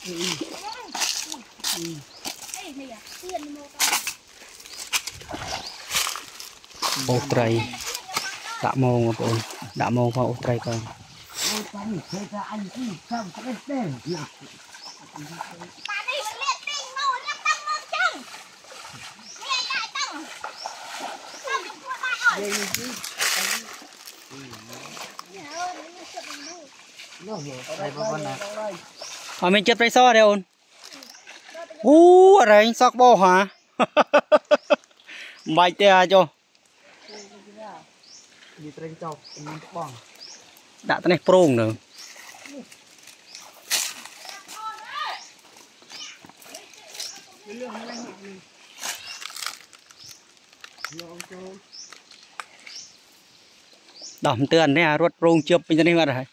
ô trai đã mong bọn đã mong vào ô trai con mình chụp tay so đây ôn ở đây anh sóc bò hả bài tia cho đã tên này prong nữa đỏm tườn đấy à ruột prong chụp bên đây mà rồi